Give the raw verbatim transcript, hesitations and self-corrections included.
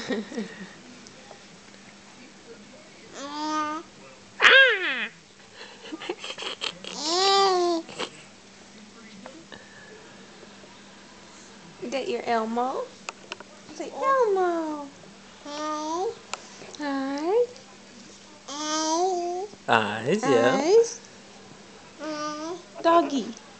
Is that your Elmo? Say Elmo. Hi. Hi. Eyes, yeah. Eyes. Doggy.